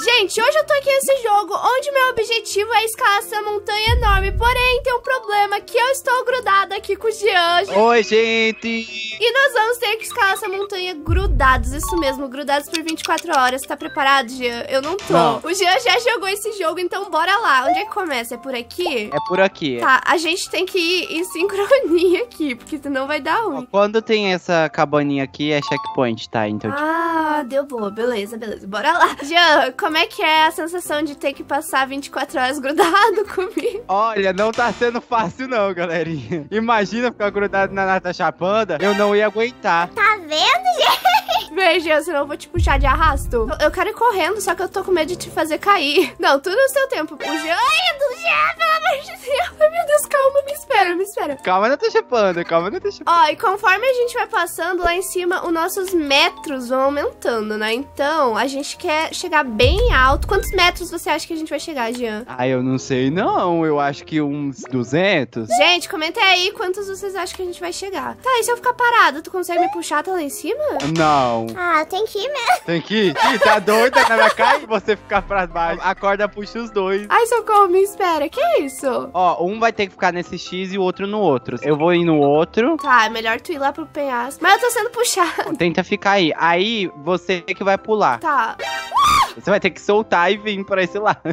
Gente, hoje eu tô aqui nesse jogo, onde meu objetivo é escalar essa montanha enorme. Porém, tem um problema, que eu estou grudada aqui com o Jean. Oi, gente! E nós vamos ter que escalar essa montanha grudados, isso mesmo, grudados por 24 horas. Tá preparado, Jean? Eu não tô. Não. O Jean já jogou esse jogo, então bora lá. Onde é que começa? É por aqui? É por aqui. Tá, a gente tem que ir em sincronia aqui, porque senão vai dar ruim. Quando tem essa cabaninha aqui, é checkpoint, tá? Então, Ah, deu boa. Beleza, beleza. Bora lá. Jean, como é que é a sensação de ter que passar 24 horas grudado comigo? olha, não tá sendo fácil não, galerinha. Imagina ficar grudado na Natasha Panda, eu não ia aguentar. Tá vendo, gente? Veja, senão eu vou te puxar de arrasto. Eu quero ir correndo, só que eu tô com medo de te fazer cair. Não, tudo no seu tempo. O Jean... Ai, do Jean, pelo amor de Deus. Ai, meu Deus, calma, me espera, me espera. Calma, Natasha Panda, calma, Natasha Panda. Ó, e conforme a gente vai passando lá em cima, os nossos metros vão aumentando, né? Então, a gente quer chegar bem alto. Quantos metros você acha que a gente vai chegar, Jean? Ah, eu não sei não, eu acho que uns 200. Gente, comenta aí quantos vocês acham que a gente vai chegar. Tá, e se eu ficar parada, tu consegue me puxar até lá em cima? Não. Ah, tem que ir mesmo. Tem que ir. Ih, tá doida? Vai cair e você ficar pra baixo. A corda puxa os dois. Ai, socorro, me espera. Que isso? Ó, um vai ter que ficar nesse X e o outro no outro. Eu vou ir no outro. Tá, é melhor tu ir lá pro penhasco. Mas eu tô sendo puxada. Tenta ficar aí. Aí, você que vai pular. Tá. Você vai ter que soltar e vir pra esse lado.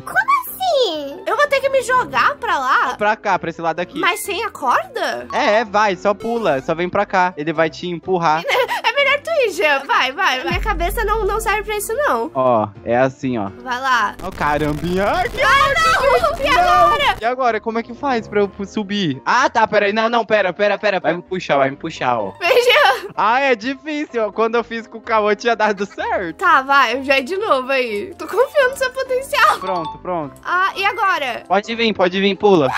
Sim. Eu vou ter que me jogar pra lá? Pra cá, pra esse lado aqui. Mas sem a corda? Vai, só pula. Só vem pra cá. Ele vai te empurrar. É melhor tu ir, Jean. Vai, vai. Minha cabeça não serve pra isso, não. Ó, é assim, ó. Vai lá. Ó, carambinha. Ai, que... Não! E agora? E agora, como é que faz pra eu subir? Ah, tá, peraí. Não, pera. Vai me puxar, ó. Veja. Ah, é difícil. Ó. Quando eu fiz com o Cauã, tinha dado certo. Tá, vai. Já é de novo aí. Tô confiando no seu potencial. Pronto. Ah, e agora? Pode vir, pula.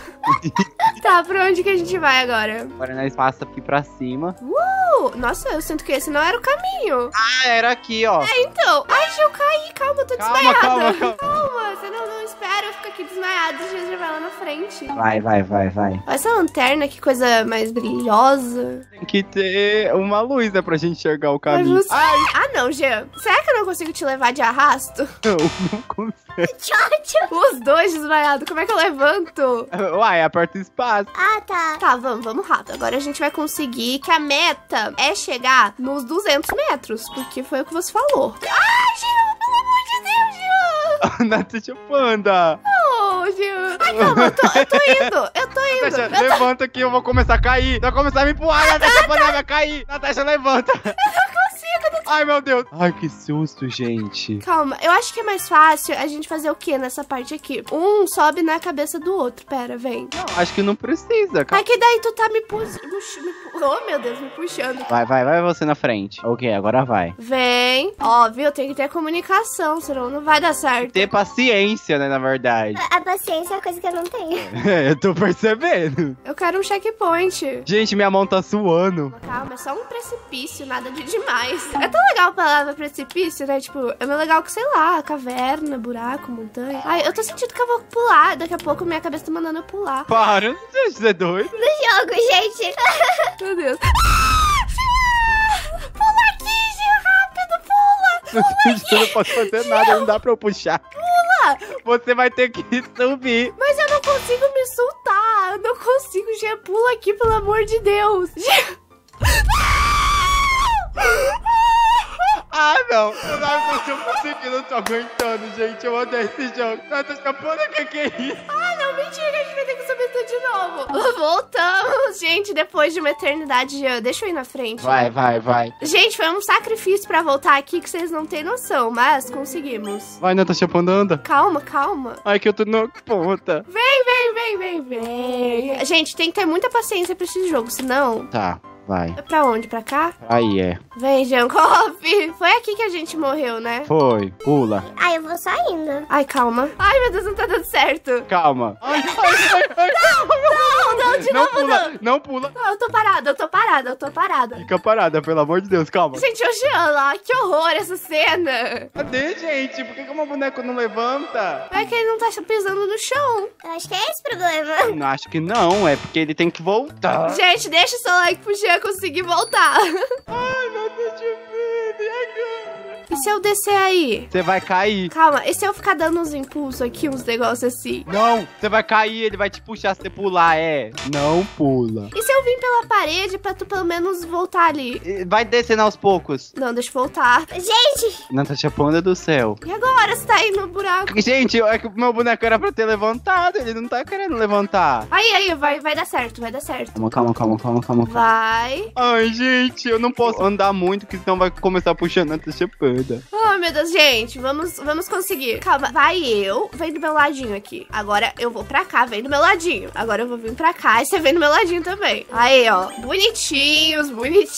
Tá, pra onde que a gente vai agora? Agora nós passa aqui pra cima. Nossa, eu sinto que esse não era o caminho. Ah, era aqui, ó. Então. Ai, deixa eu cair. Calma, eu tô Calma, desmaiada. calma. Você não espera, eu fico aqui desmaiada e já vai lá na frente. Vai. Olha essa lanterna, que coisa mais brilhosa. Tem que ter uma luz, né, pra gente enxergar o Mas caminho. você... Ah, não, Jean. Será que eu não consigo te levar de arrasto? Não consigo. Tchau. Os dois desmaiados, como é que eu levanto? Uai, aperta o espaço. Ah, tá. Tá, vamos rápido. Agora a gente vai conseguir, que a meta é chegar nos 200 metros, porque foi o que você falou. Ai, Jean, pelo amor de Deus, Jean! Natasha Panda. Oh, Jean. Ai, calma, eu tô indo. Natasha, levanta aqui, eu vou começar a cair. Vai começar a me empurrar, Natasha Panda vai cair. Natasha, levanta. Ai, meu Deus. Ai, que susto, gente. Calma, eu acho que é mais fácil a gente fazer o quê nessa parte aqui? Um sobe na cabeça do outro. Pera, vem. Não, acho que não precisa. É que daí tu tá me Oh, meu Deus, me puxando. Vai você na frente. Ok, agora vai. Vem. Ó, viu? Tem que ter comunicação, senão não vai dar certo. Ter paciência, né, na verdade. A paciência é uma coisa que eu não tenho. Eu tô percebendo. Eu quero um checkpoint. Gente, minha mão tá suando. Calma, é só um precipício, nada de demais. É tão legal a palavra precipício, né? Tipo, é mais legal que, sei lá, caverna, buraco, montanha. Ai, eu tô sentindo que eu vou pular. Daqui a pouco minha cabeça tá mandando eu pular. Para, você é doido? No jogo, gente. Meu Deus. Pula aqui, Gê, rápido, pula. Eu não posso fazer nada, não dá pra eu puxar. Pula. Você vai ter que subir. Mas eu não consigo me soltar. Eu não consigo, Gê. Pula aqui, pelo amor de Deus. Gê. Ah, não. Eu não tô conseguindo, não tô aguentando, gente. Eu odeio esse jogo. Natasha Panda, que é isso? Ah, não, mentira, a gente vai ter que subir tudo de novo. Voltamos, gente, depois de uma eternidade. Deixa eu ir na frente. Vai. Gente, foi um sacrifício pra voltar aqui que vocês não têm noção, mas conseguimos. Vai, Natasha Panda, anda. Calma. Ai, que eu tô na ponta. Vem. Gente, tem que ter muita paciência pra esse jogo, senão... Tá, vai. É pra onde? Pra cá? Aí é. Vem, Jankoff. Foi aqui que a gente morreu, né? Foi, pula. Ah, eu vou saindo. Ai, calma. Ai, meu Deus, não tá dando certo. Calma. Ai. Não, de novo não. Não pula. Não, eu tô parada. Fica parada, pelo amor de Deus, calma. Gente, ô Jean, lá, que horror essa cena. Cadê, gente? Por que uma boneca não levanta? É que ele não tá pisando no chão. Eu acho que é esse o problema. Não, acho que não, é porque ele tem que voltar. Gente, deixa o seu like pro Jean conseguir voltar. Ai, meu Deus de vida, e agora? E se eu descer aí? Você vai cair. Calma, e se eu ficar dando uns impulsos aqui, uns negócios assim? Não, você vai cair, ele vai te puxar se você pular, Não pula. E se eu vim pela parede pra tu pelo menos voltar ali? Vai descendo aos poucos. Não, deixa eu voltar. Gente, Natasha Panda do céu. E agora? Você tá aí no buraco. Gente, é que o meu boneco era pra ter levantado, ele não tá querendo levantar. Aí, vai dar certo, vai dar certo. Calma. Vai. Ai, gente, eu não posso andar muito, que senão vai começar puxando a Natasha Panda. Oh, meu Deus, gente, vamos conseguir. Calma, vem do meu ladinho aqui. Agora eu vou pra cá, vem do meu ladinho. Agora eu vou vir pra cá e você vem do meu ladinho também. Aí, ó, bonitinhos.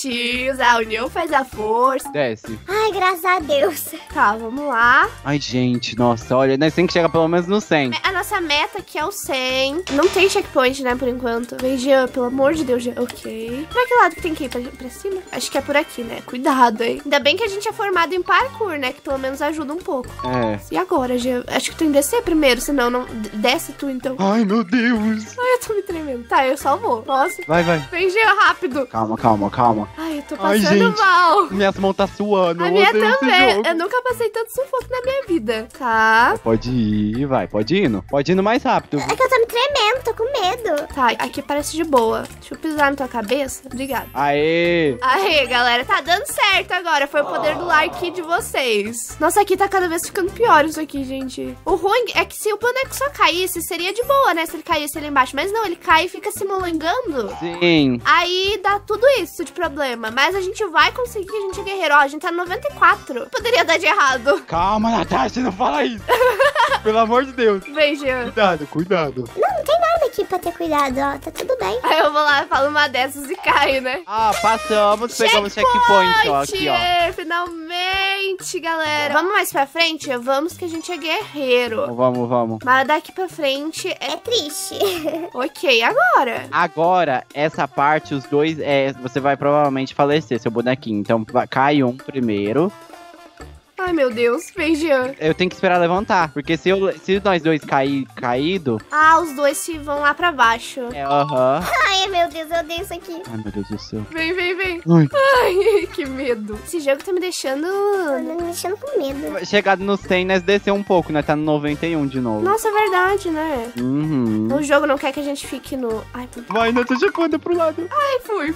A união faz a força. Desce. ai, graças a Deus. Tá, vamos lá. Ai, gente, nossa, olha, nós temos que chegar pelo menos no 100. A nossa meta aqui é o 100. Não tem checkpoint, né, por enquanto. Vem, Jean, pelo amor de Deus, Jean. Ok. Pra que lado que tem que ir? Pra cima? Acho que é por aqui, né? Cuidado, hein? Ainda bem que a gente é formado em parkour, né? Que pelo menos ajuda um pouco. E agora, Jean? Acho que tu tem que descer primeiro, senão não... Desce tu, então. Ai, meu Deus. Ai, eu tô me tremendo. Tá, eu só vou. Posso? Vai. Vem, Jean, rápido. Calma. Ai, eu tô Ai, passando gente. mal. Minhas mãos tá suando. A eu minha odeio esse também. jogo. Eu nunca passei tanto sufoco na minha vida. Tá. Pode ir, vai. Pode ir indo mais rápido. É que eu tô me tremendo, tô com medo. Tá, aqui parece de boa. Deixa eu pisar na tua cabeça. Obrigada. Aê. Aí, galera, tá dando certo agora. Foi o poder do like de vocês. Nossa, aqui tá cada vez ficando pior isso aqui, gente. O ruim é que se o boneco só caísse, seria de boa, né? Se ele caísse ali embaixo. Mas não, ele cai e fica se molengando. Sim. Aí dá tudo isso de problema. Mas a gente vai conseguir, a gente é guerreiro. Ó, a gente tá no 94. Poderia dar de errado. Calma, Natasha, não fala isso. Pelo amor de Deus. Vem, Jean. Cuidado. Não tem nada aqui pra ter cuidado, ó. Tá tudo bem. Aí eu vou lá, falo uma dessas e caio, né? Ah, passamos, pegamos checkpoint, ó, aqui, ó. Finalmente, galera. Vamos mais pra frente? Vamos que a gente é guerreiro. Vamos. Mas daqui pra frente É é... triste. Ok, agora. Agora, essa parte, os dois, você vai provavelmente falecer, seu bonequinho. Então, cai um primeiro. Ai, meu Deus. Vem, Jean. Eu tenho que esperar levantar, porque se nós dois caído... Ah, os dois se vão lá pra baixo. Aham. Ai, meu Deus, eu odeio isso aqui. Ai, meu Deus do céu. Vem. Ai. Ai, que medo. Esse jogo tá me deixando... Tô me deixando com medo. Chegado no 100, nós desceu um pouco, né? Tá no 91 de novo. Nossa, é verdade, né? Uhum. O jogo não quer que a gente fique no... Ai, meu Deus. Vai, Natasha, conta pro lado. Ai, fui.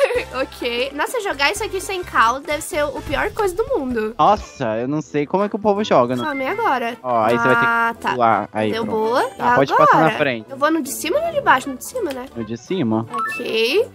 Ok. Nossa, jogar isso aqui sem caos deve ser o pior coisa do mundo. Nossa, eu não sei como é que o povo joga, né? Some agora. Ó, aí você vai ter que pular. Aí, Deu pronto. boa. Tá, pode passar na frente. Eu vou no de cima ou no de baixo? No de cima, né? No de cima. Ok.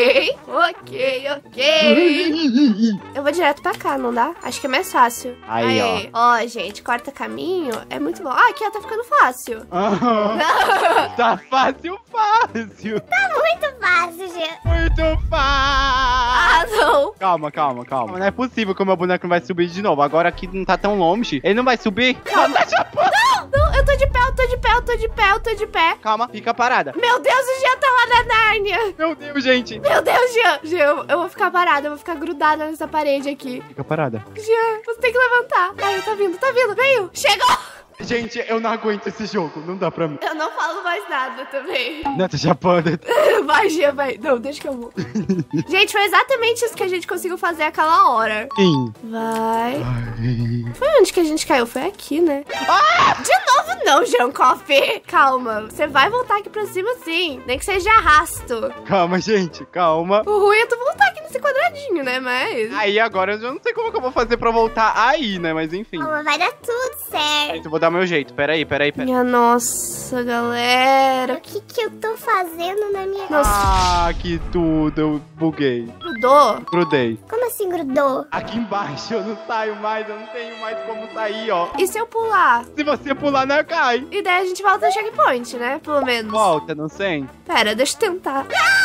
Eu vou direto pra cá, não dá? Acho que é mais fácil. Aí, ó. Ó, gente, corta caminho. É muito bom. Ah, aqui, ó, tá ficando fácil. Tá fácil. Muito fácil, Jean. Muito fácil. Ah, não. Calma. Não é possível que o meu boneco não vai subir de novo. Agora aqui não tá tão longe. Ele não vai subir? Não, eu tô de pé. Calma, fica parada. Meu Deus, o Jean tá lá na Nárnia. Meu Deus, gente. Meu Deus, Jean, eu vou ficar parada, eu vou ficar grudada nessa parede aqui. Fica parada. Jean, você tem que levantar. Ai, tá vindo, veio. Chegou. Gente, eu não aguento esse jogo. Não dá pra mim. Eu não falo mais nada também. Natasha Panda. Vai, Gia, vai. Não, deixa que eu vou. Gente, foi exatamente isso que a gente conseguiu fazer aquela hora. Sim. Vai. Foi onde que a gente caiu? Foi aqui, né? De novo não, Jean Coffee. Calma, você vai voltar aqui pra cima sim. Nem que seja arrasto. Calma, gente, calma. O ruim é tu voltar aqui nesse quadradinho, né? Mas... Aí agora eu já não sei como que eu vou fazer pra voltar aí, né? Mas enfim. Calma, vai dar tudo certo. Eu vou dar meu jeito. Peraí. Minha nossa, galera. O que eu tô fazendo na minha... Nossa. Ah, que tudo. Eu buguei. Grudou? Grudei. Como assim grudou? Aqui embaixo eu não saio mais. Eu não tenho mais como sair, ó. E se eu pular? Se você pular, não cai. E daí a gente volta no checkpoint, né? Pelo menos. Volta, não sei. Pera, deixa eu tentar.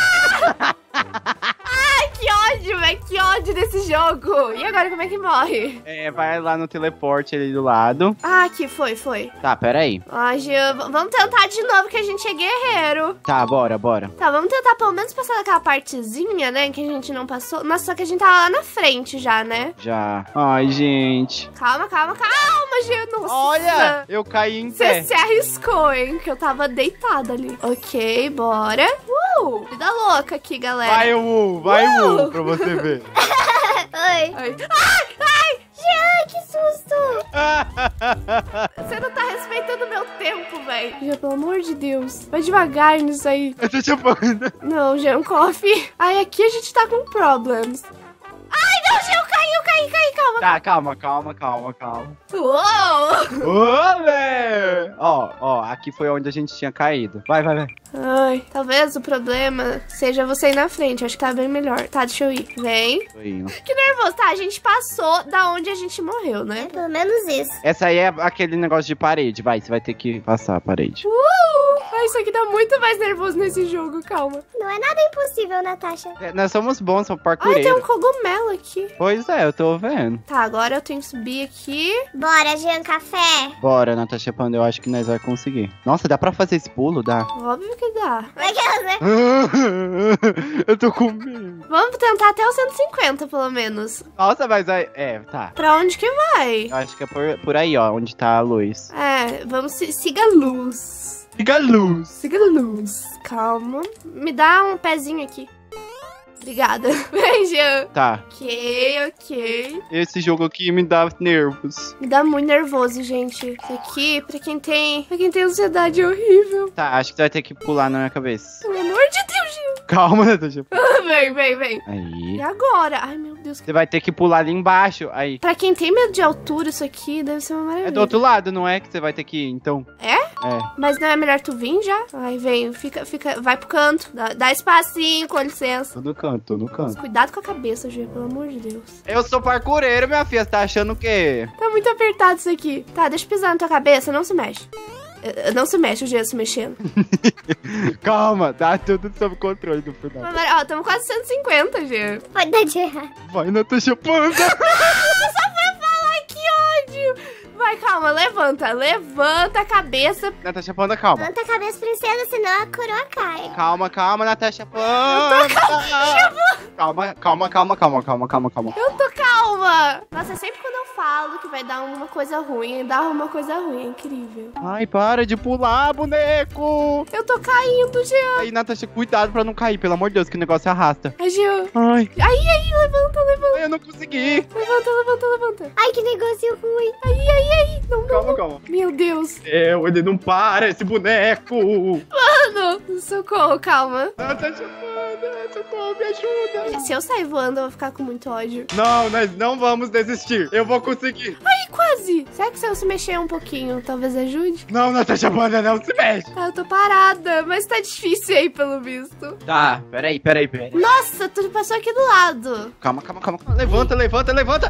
Ai, que ódio, velho. Que ódio desse jogo. E agora, como é que morre? Vai lá no teleporte ali do lado. Ah, aqui, foi. Tá, peraí. Ai, Jean, vamos tentar de novo, que a gente é guerreiro. Tá, bora. Tá, vamos tentar pelo menos passar daquela partezinha, né, que a gente não passou. Nossa, só que a gente tá lá na frente já, né? Já. Ai, gente. Calma, Jean. Nossa. Olha, eu caí em pé. Você se arriscou, hein, que eu tava deitada ali. Ok, bora. Vida louca aqui, galera. Vai, Wu, pra você ver. Oi. Ai. Jean, Ai, que susto. Você não tá respeitando o meu tempo, velho. Jean, pelo amor de Deus. Vai devagar nisso aí. Eu tô chupando. Não, Jean, coffee. Ai, aqui a gente tá com problems. Ai, não, Jean, eu caí, calma. Tá, calma. Uou! Ô, velho! Ó, aqui foi onde a gente tinha caído. Vai. Ai, talvez o problema seja você ir na frente. Acho que tá bem melhor. Tá, deixa eu ir. Vem. Tô indo. Que nervoso. Tá, a gente passou da onde a gente morreu, né? Pelo menos isso. Essa aí é aquele negócio de parede. Vai, você vai ter que passar a parede. Ai, isso aqui dá muito mais nervoso nesse jogo, calma. Não é nada impossível, Natasha. Nós somos bons, somos Ai, tem parkoureiros. um cogumelo aqui. Pois é, eu tô vendo. Tá, agora eu tenho que subir aqui. Bora, Jean, café. Bora, Natasha Panda, eu acho que nós vamos conseguir. Nossa, dá pra fazer esse pulo? Dá. Óbvio que dá. Aquelas, né? Eu tô com medo. Vamos tentar até os 150, pelo menos. Nossa, mas aí... É, tá. Pra onde que vai? Eu acho que é por aí, ó, onde tá a luz. É, vamos... Siga a luz. Fica a luz. Siga a luz. Calma. Me dá um pezinho aqui. Obrigada. Vem, Jean. Tá. Ok. Esse jogo aqui me dá nervos. Me dá muito nervoso, gente. Isso aqui, pra quem tem ansiedade, é horrível. Tá, acho que você vai ter que pular na minha cabeça. Pelo amor de Deus, Jean. Calma, Natasha. Vem. Aí. E agora? Ai, meu Deus. Você vai ter que pular ali embaixo. Aí. Pra quem tem medo de altura, isso aqui deve ser uma maravilha. É do outro lado, não é? Que você vai ter que ir, então. É? É. Mas não é melhor tu vir já? Ai, vem, fica, vai pro canto. Dá espacinho, com licença. Tô no canto. Cuidado com a cabeça, Gê, pelo amor de Deus. Eu sou parkoureiro, minha filha. Você tá achando o quê? Tá muito apertado isso aqui. Tá, deixa eu pisar na tua cabeça, não se mexe. Não se mexe, o Gê se mexendo. Calma, tá tudo sob controle do final. Mas, ó, estamos quase 150, Gê. Pode dar de errado. Vai, Natasha Panda. Só pra falar, que ódio. Vai, calma, levanta a cabeça. Natasha Panda, calma. Levanta a cabeça, princesa, senão a coroa cai. Calma, Natasha Panda. Calma. Eu tô calma. Nossa, sempre quando eu falo que vai dar alguma coisa ruim, dá uma coisa ruim, é incrível. Ai, para de pular, boneco. Eu tô caindo, Jean. Aí, Natasha, cuidado pra não cair, pelo amor de Deus, que o negócio arrasta. Ai, Jean. Ai, Aí, levanta. eu não consegui. Levanta. Ai, que negócio ruim. Aí. Não. Calma. Meu Deus. Ele não para, esse boneco. Mano, socorro, calma. Natasha Panda, socorro, me ajuda. Se eu sair voando, eu vou ficar com muito ódio. Não, nós não vamos desistir. Eu vou conseguir. Ai, quase. Será que se eu se mexer um pouquinho, talvez ajude? Não, Natasha Panda, não se mexe. Tá, eu tô parada, mas tá difícil aí, pelo visto. Tá, peraí. Nossa, tu passou aqui do lado. Calma. Levanta. Levanta.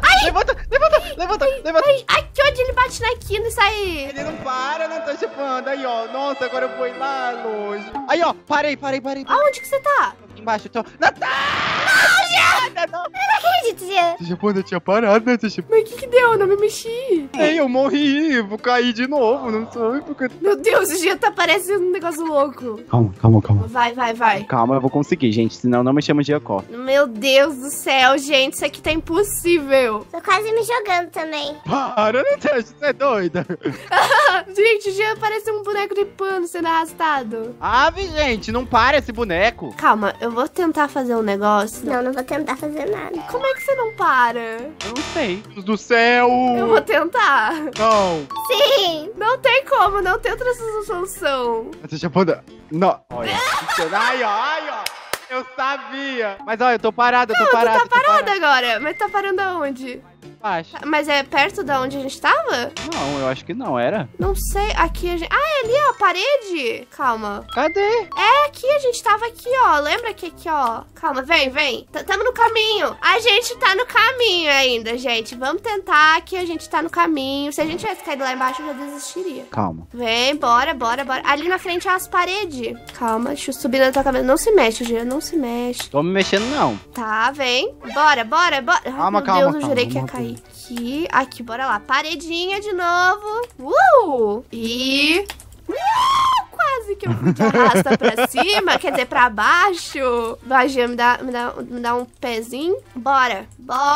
Ai, que ódio, ele bate na quina e sai. Ele não para, Natasha Panda. Aí, ó. Nossa, agora eu vou ir lá longe. Aí, ó. Parei. Aonde que você tá? Aqui embaixo, eu tô... Natasha! Não! Não acredito, Jean. Natasha Panda, eu tinha parado, Natasha. Mas o que deu? Eu não me mexi. Ei, eu morri. Vou cair de novo. Não sei porque... Meu Deus, o Gia tá parecendo um negócio louco. Calma. Vai. Calma, eu vou conseguir, gente. Senão não me chama de Jacó. Meu Deus do céu, gente, isso aqui tá impossível. Tô quase me jogando também. Para, Natasha. Você é doida. Gente, o Gia parece um boneco de pano sendo arrastado. Ave, gente. Não para esse boneco. Calma, eu vou tentar fazer um negócio. Não vou tentar fazer nada. Como é que você não para? Eu não sei. Deus do céu. Eu vou tentar. Não. Sim. Não tem como, não tem outra solução. Natasha Panda. Não. Olha. Ai, ó. Eu sabia. Mas, ó, eu tô parado, Tu tá parada agora, mas tá parando aonde? Baixo. Mas é perto da onde a gente tava? Não, eu acho que não, era? Não sei, aqui a gente... Ah, é ali, ó, a parede. Calma. Cadê? É aqui, a gente tava aqui, ó. Lembra que aqui, ó. Calma, vem. Tamo no caminho. A gente tá no caminho ainda, gente. Vamos tentar que a gente tá no caminho. Se a gente tivesse caído lá embaixo, eu já desistiria. Calma. Vem, bora. Ali na frente é as paredes. Calma, deixa eu subir na tua cabeça. Não se mexe, Gia, não se mexe. Tô me mexendo, não. Tá, vem. Bora. Ai, Calma, meu Deus, eu calma, jurei que ia vamos cair. Aqui, bora lá. Paredinha de novo. E... que eu fui de arrasta pra cima, quer dizer, pra baixo. Vai, Jean, me dá um pezinho. Bora.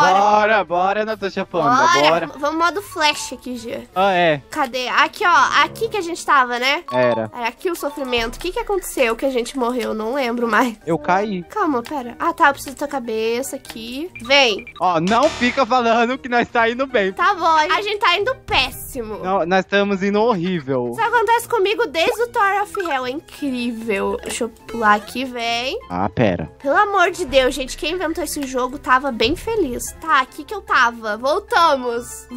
Bora, Natasha Panda, bora. Vamos modo flash aqui, Jean. Ah, é. Cadê? Aqui, ó. Aqui que a gente tava, né? Era aqui o sofrimento. O que aconteceu que a gente morreu? Não lembro mais. Eu caí. Calma, pera. Ah, tá. Eu preciso da tua cabeça aqui. Vem. Ó, não fica falando que nós tá indo bem. Tá bom. A gente tá indo péssimo. Não, nós estamos indo horrível. Isso acontece comigo desde o Tower of Hell. É incrível. Deixa eu pular aqui, vem. Ah, pera. Pelo amor de Deus, gente. Quem inventou esse jogo tava bem feliz. Tá, aqui que eu tava. Voltamos.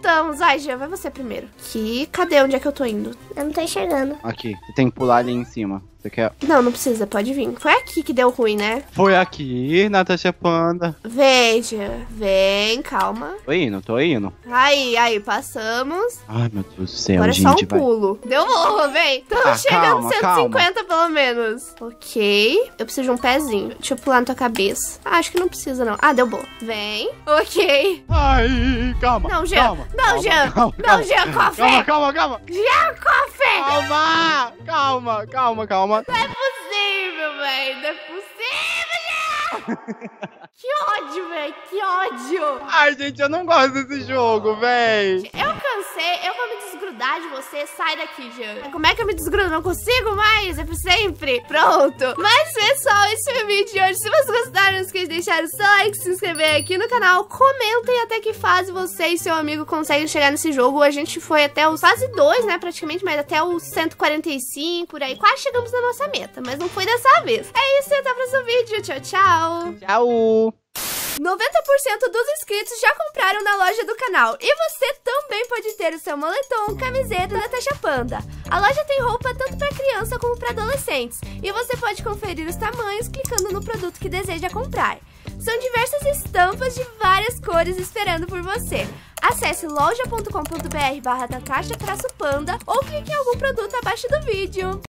Ai, Jean, vai você primeiro. Aqui. Cadê? Onde é que eu tô indo? Eu não tô enxergando. Aqui, você tem que pular ali em cima. Você quer? Não precisa. Pode vir. Foi aqui que deu ruim, né? Foi aqui, Natasha Panda. Vem, Jean. Vem, calma. Tô indo. Aí, passamos. Ai, meu Deus do céu, Agora gente, é só um pulo. Deu bom, vem. Estamos chegando a 150 pelo menos. Ok. Eu preciso de um pezinho. Deixa eu pular na tua cabeça. Acho que não precisa, não. Ah, deu bom. Vem. Ok. Ai, calma. Não, Jean. Não, Jean. Não, Jean, com a fé. Calma. Jean, com a fé. Calma. Não é possível, velho. Não é possível, Jean. Que ódio, velho. Que ódio. Ai, gente, eu não gosto desse jogo, véi. Eu cansei, eu vou me desgrudar de você. Sai daqui, Jean. Como é que eu me desgrudo? Não consigo mais, é por sempre. Pronto. Mas, pessoal, esse foi o vídeo de hoje. Se vocês gostaram, não esqueça de deixar o seu like, se inscrever aqui no canal. Comentem até que fase você e seu amigo conseguem chegar nesse jogo. A gente foi até o fase 2, né, praticamente, mas até o 145, por aí. Quase chegamos na nossa meta, mas não foi dessa vez. É isso, até o próximo vídeo. Tchau, tchau. Tchau. 90% dos inscritos já compraram na loja do canal. E você também pode ter o seu moletom, camiseta da Natasha Panda. A loja tem roupa tanto para criança como para adolescentes. E você pode conferir os tamanhos clicando no produto que deseja comprar. São diversas estampas de várias cores esperando por você. Acesse loja.com.br/Natasha-Panda ou clique em algum produto abaixo do vídeo.